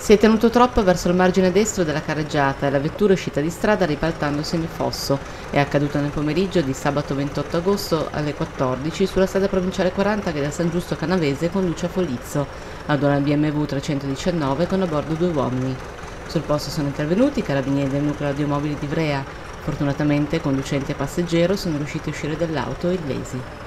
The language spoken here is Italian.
Si è tenuto troppo verso il margine destro della carreggiata e la vettura è uscita di strada ribaltandosi nel fosso. È accaduto nel pomeriggio di sabato 28 agosto alle 14 sulla strada provinciale 40 che da San Giusto Canavese conduce a Folizzo, ad una BMW 319 con a bordo 2 uomini. Sul posto sono intervenuti i carabinieri del nucleo radiomobili di Ivrea. Fortunatamente conducente e passeggero sono riusciti a uscire dall'auto illesi.